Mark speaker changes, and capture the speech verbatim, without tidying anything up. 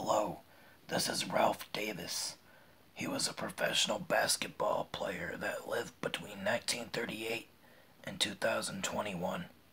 Speaker 1: Hello, this is Ralph Davis. He was a professional basketball player that lived between nineteen thirty-eight and two thousand twenty-one.